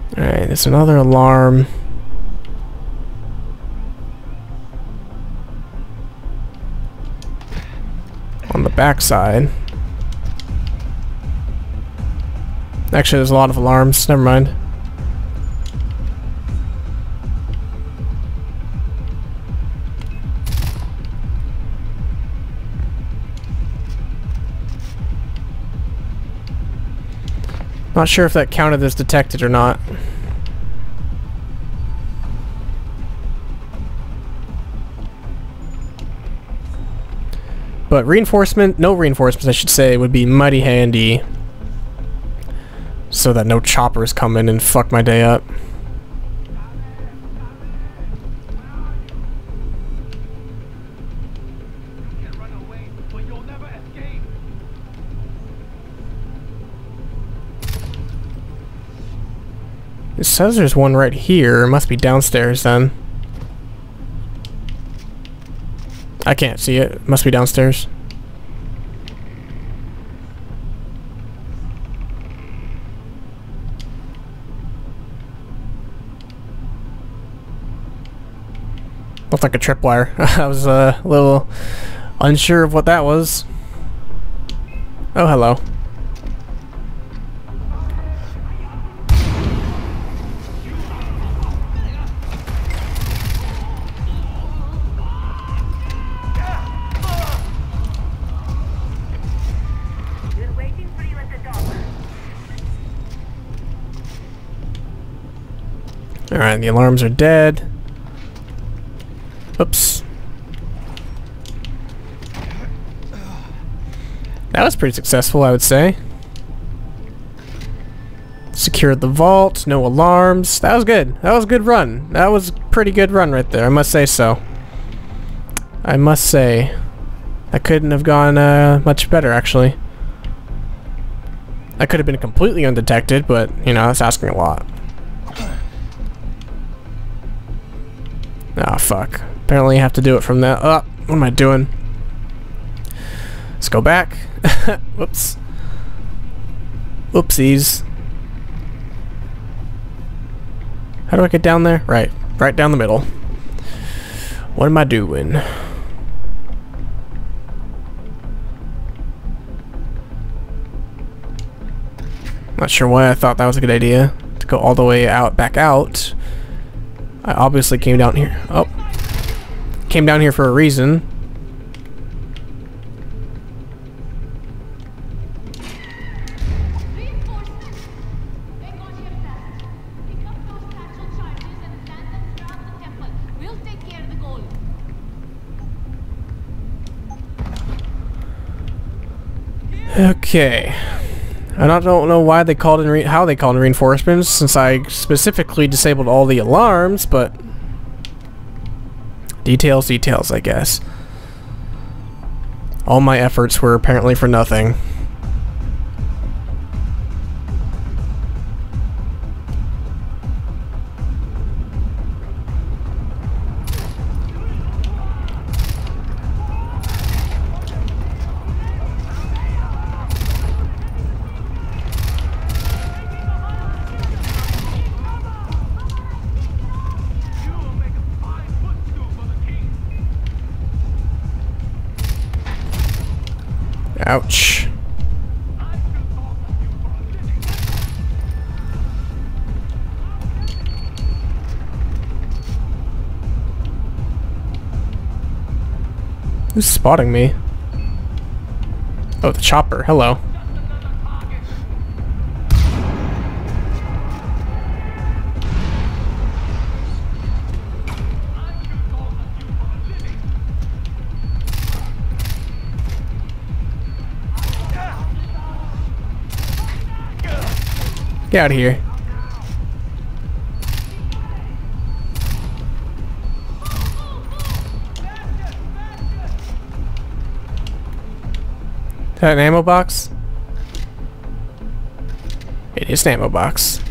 Alright, there's another alarm. On the backside. Actually, there's a lot of alarms. Never mind. Not sure if that counted as detected or not. But no reinforcements I should say, would be mighty handy. So that no choppers come in and fuck my day up. It says there's one right here. It must be downstairs then. I can't see it. It must be downstairs. Looked like a tripwire. I was a little unsure of what that was. Oh, hello. Alright, the alarms are dead. Oops. That was pretty successful, I would say. Secured the vault, no alarms. That was good. That was a good run. That was a pretty good run right there, I must say so. I must say. That couldn't have gone much better, actually. I could have been completely undetected, but, you know, that's asking a lot. Ah, fuck. Apparently you have to do it from that. Oh, what am I doing? Let's go back. Whoops. Oopsies. How do I get down there? Right. Right down the middle. What am I doing? Not sure why I thought that was a good idea. To go all the way out, back out. I obviously came down here. Oh. Came down here for a reason. Okay. I don't know why they called in how they called in reinforcements, since I specifically disabled all the alarms, but details, I guess. All my efforts were apparently for nothing. Ouch. Who's spotting me? Oh, the chopper. Hello. Get out of here. Is that an ammo box? It is an ammo box.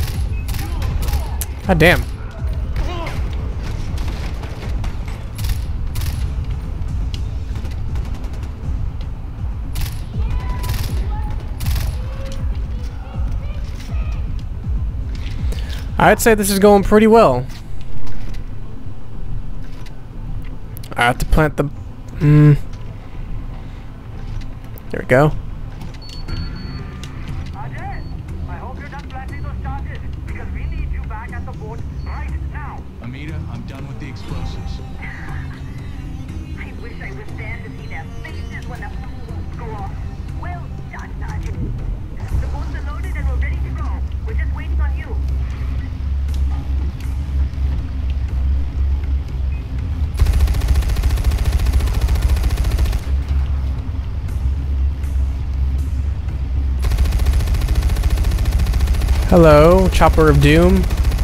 God damn. I'd say this is going pretty well. I have to plant the... There we go. I hope you're done planting those charges, because we need you back at the boat right now. Amita, I'm done with the explosives. I wish I was there to see their faces when the boats go off. Well done, Sergeant. The boats are loaded and we're ready to go. We're just waiting on you. Hello, Chopper of Doom.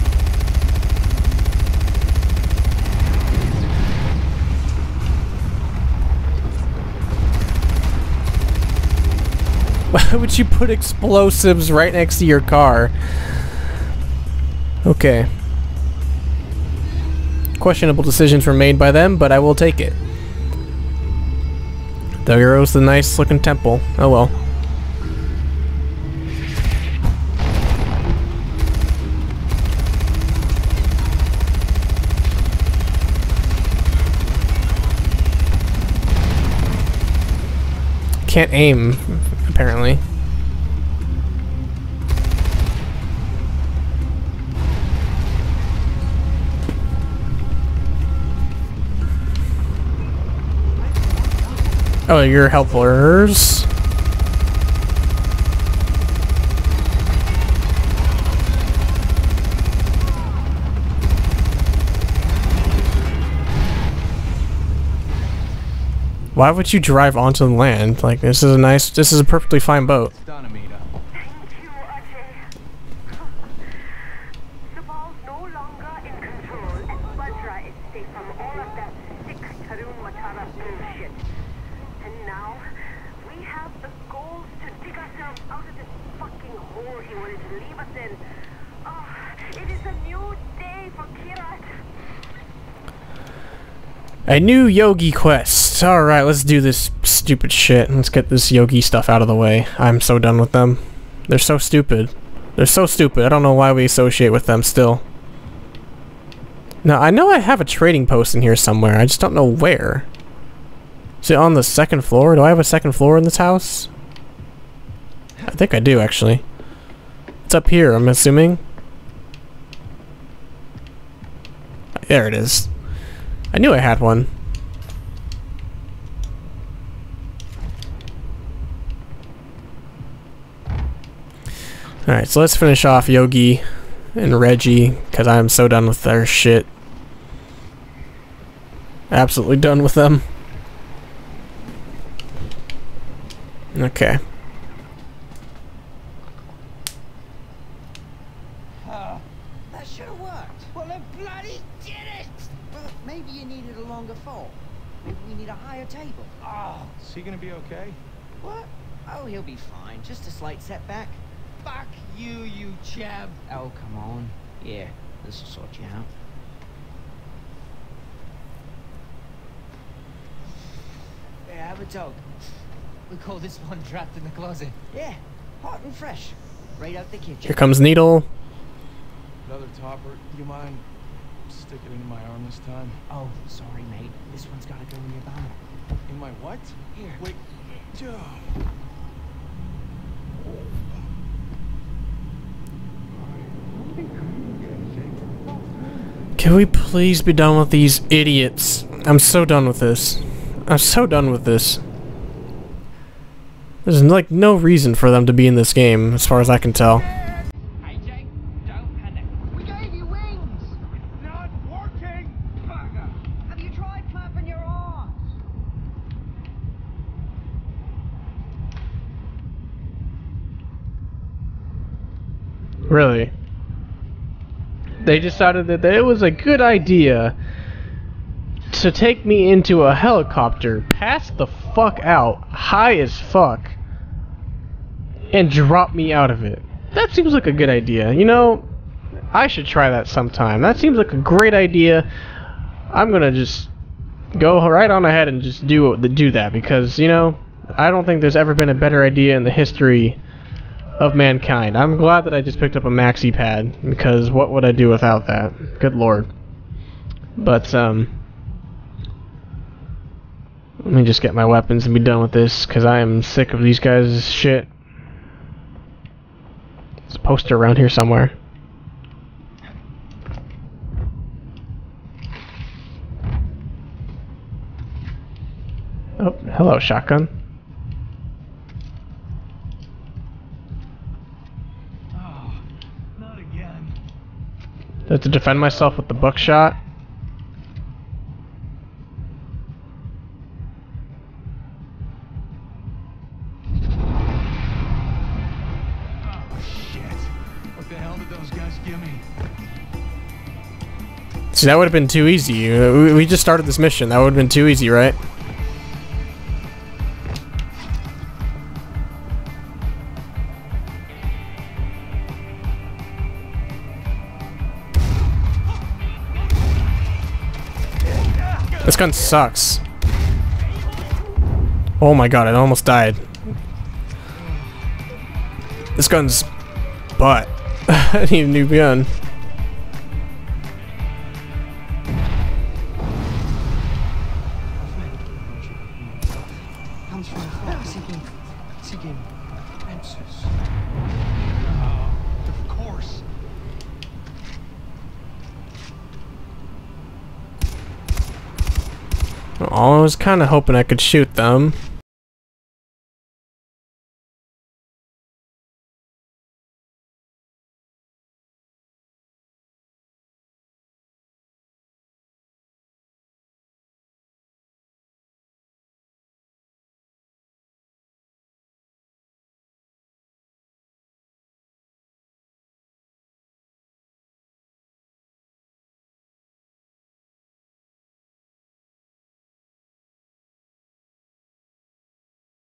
Why would you put explosives right next to your car? Okay. Questionable decisions were made by them, but I will take it. There goes the nice looking temple. Oh well. Can't aim, apparently. Oh, you're helpers. Why would you drive onto the land? Like, this is a perfectly fine boat. It's done, Amita. Thank you, Ajay. The ball's no longer in control, and Vajra is safe from all of that sick Tarun Matara bullshit. And now, we have the goals to dig ourselves out of this fucking hole he wanted to leave us in. Oh, it is a new day for Kyrat. A new Yogi quest. Alright, let's do this stupid shit. Let's get this Yogi stuff out of the way. I'm so done with them. They're so stupid. They're so stupid. I don't know why we associate with them still. Now, I know I have a trading post in here somewhere. I just don't know where. Is it on the second floor? Do I have a second floor in this house? I think I do, actually. It's up here, I'm assuming. There it is. I knew I had one. Alright, so let's finish off Yogi and Reggie, because I'm so done with their shit. Absolutely done with them. Okay. That should have worked. Well, they bloody did it! Well, maybe you needed a longer fall. Maybe we need a higher table. Oh, Is he gonna be okay? what? Oh, he'll be fine. Just a slight setback. Fuck you, you chap. Oh, come on. Yeah, this will sort you out. Yeah, have a dog. We call this one trapped in the closet. Yeah, hot and fresh. Right out the kitchen. Here comes Needle. Another topper. Do you mind stick it into my arm this time? Oh, sorry, mate. This one's gotta go in your bum. In my what? Here. Wait. Can we please be done with these idiots? I'm so done with this. I'm so done with this. There's like no reason for them to be in this game, as far as I can tell. Hey, Jake, don't panic. We gave you wings! It's not working! Bugger! Have you tried clapping your arms? Really? They decided that it was a good idea to take me into a helicopter, pass the fuck out, high as fuck, and drop me out of it. That seems like a good idea. You know, I should try that sometime. That seems like a great idea. I'm gonna just go right on ahead and just do that, because, you know, I don't think there's ever been a better idea in the history of mankind. I'm glad that I just picked up a maxi pad, because what would I do without that? Good lord. But, let me just get my weapons and be done with this, because I am sick of these guys' shit. There's a poster around here somewhere. Oh, hello, shotgun. Oh, not again. Do I have to defend myself with the buckshot? Oh, shit. What the hell did those guys give me? See, that would have been too easy. We just started this mission. That would have been too easy, right? This gun sucks. Oh my god, I almost died. This gun's butt. I need a new gun. Comes from seeking answers. Of course. Oh, I was kind of hoping I could shoot them.